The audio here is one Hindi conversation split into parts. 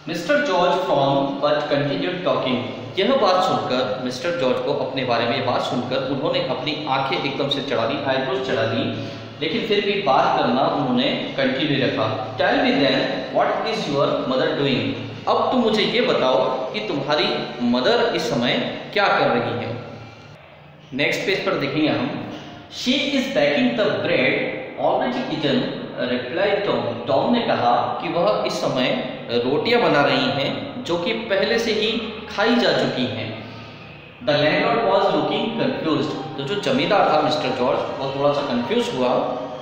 Mister George from but continued talking. यह बात सुनकर मिस्टर जॉर्ज को अपने बारे में बात सुनकर उन्होंने अपनी आंखें एकदम से चढ़ा ली, आईब्रोज चढ़ा ली, लेकिन फिर भी बात करना उन्होंने कंटिन्यू रखा। Tell me then what is your mother doing. अब तुम मुझे ये बताओ कि तुम्हारी मदर इस समय क्या कर रही है। नेक्स्ट पेज पर देखेंगे हम। She is baking the bread already eaten, reply Tom. Tom ने कहा कि वह इस समय रोटियां बना रही हैं जो कि पहले से ही खाई जा चुकी हैं। The landlord was looking confused. तो जो जमींदार था मिस्टर जॉर्ज वो थोड़ा सा कंफ्यूज हुआ।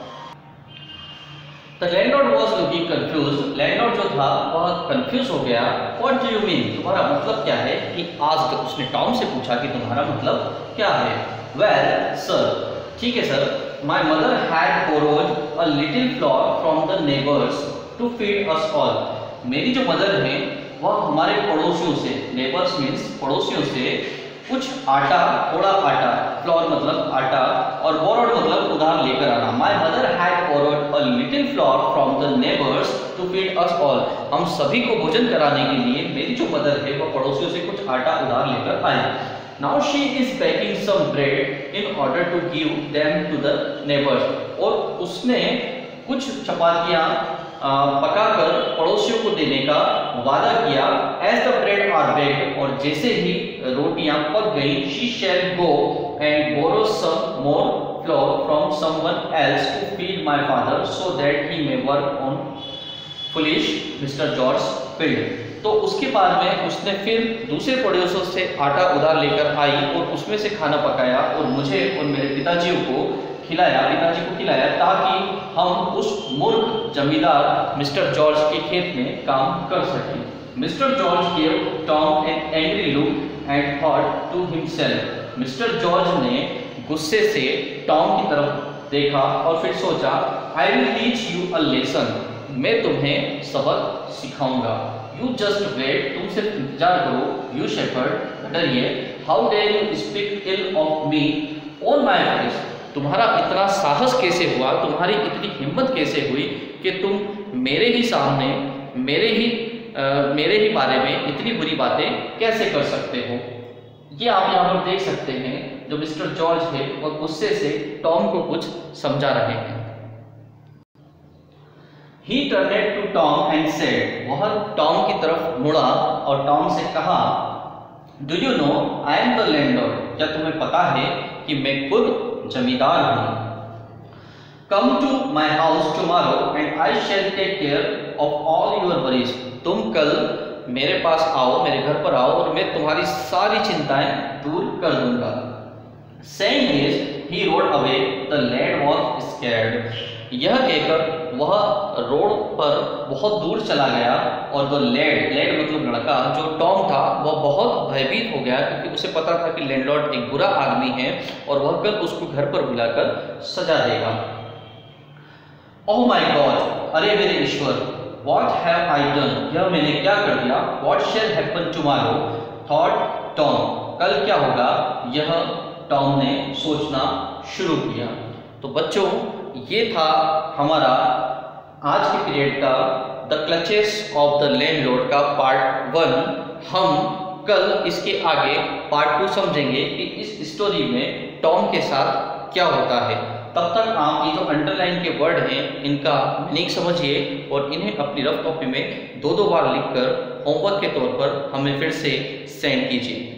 The landlord was looking confused. Landlord जो था वह कंफ्यूज हो गया। व्हाट डू यू मीन, तुम्हारा मतलब क्या है? कि आज उसने टॉम से पूछा कि तुम्हारा मतलब क्या है। वेल सर, ठीक है sir, my mother had borrowed a little flour from the neighbours to feed us all. मेरी जो मदर है वह हमारे पड़ोसियों से, नेबर्स मीन्स पड़ोसियों से, कुछ आटा, थोड़ा आटा, फ्लोर मतलब आटा, और बोरोड मतलब उधार लेकर आना। My mother had borrowed a little flour from the neighbours to feed us all. हम सभी को भोजन कराने के लिए मेरी जो मदर है वह पड़ोसियों से कुछ आटा उधार लेकर आई। Now she is baking some bread in order to give them to the neighbors। और उसने कुछ चपातियाँ पकाकर पड़ोसियों को देने का वादा किया। As the bread are baked, और जैसे ही रोटियां पक गई, she shall go and borrow some more flour from someone else to feed my father so that he may work on foolish Mr. George field। तो उसके बाद में उसने फिर दूसरे पड़ोसियों से आटा उधार लेकर आई और उसमें से खाना पकाया और मुझे और मेरे पिताजी को खिलाया, ताकि हम उस मूर्ख जमींदार मिस्टर जॉर्ज के खेत में काम कर सकें। Mister George gave Tom an angry look and thought to himself. Mister George ने गुस्से से टॉम की तरफ देखा और फिर सोचा, I will teach you a lesson. मैं तुम्हें सबक सिखाऊंगा। यू जस्ट वेट, तुम सिर्फ इंतजार करो। यू शेफर्ड, डरिए। How dare you speak ill of me on my face. तुम्हारा इतना साहस कैसे हुआ, तुम्हारी इतनी हिम्मत कैसे हुई कि तुम मेरे ही सामने मेरे ही बारे में इतनी बुरी बातें कैसे कर सकते हो। ये आप यहाँ पर देख सकते हैं, जो मिस्टर जॉर्ज है वह गुस्से से टॉम को कुछ समझा रहे हैं। He turned to Tom and said, वह टॉम की तरफ मुड़ा और टॉम से कहा, Do you know I am the landlord। क्या तुम्हें पता है कि मैं खुद जमींदार हूँ। Come to my house tomorrow and I shall take care of all your worries। तुम कल मेरे पास आओ, मेरे घर पर आओ और मैं तुम्हारी सारी चिंताएं दूर कर दूंगा। Saying this, he rode away। The lad was scared। यह कहकर वह रोड पर बहुत दूर चला गया और द लेड मतलब लड़का, जो टॉम था, वह बहुत भयभीत हो गया क्योंकि उसे पता था कि लैंडलॉर्ड एक बुरा आदमी है और वह कल उसको घर पर बुलाकर सजा देगा। ओह माय गॉड, अरे मेरे ईश्वर, व्हाट हैव आई डन, यह मैंने क्या कर दिया। What shall happen tomorrow, thought Tom, कल क्या होगा, यह टॉम ने सोचना शुरू किया। तो बच्चों, ये था हमारा आज के पीरियड का the clutches of the landlord का पार्ट 1। हम कल इसके आगे पार्ट 2 समझेंगे कि इस स्टोरी में टॉम के साथ क्या होता है। तब तक आप ये जो अंडरलाइन के वर्ड हैं इनका मीनिंग समझिए और इन्हें अपनी रफ कॉपी में 2-2 बार लिखकर होमवर्क के तौर पर हमें फिर से सेंड कीजिए।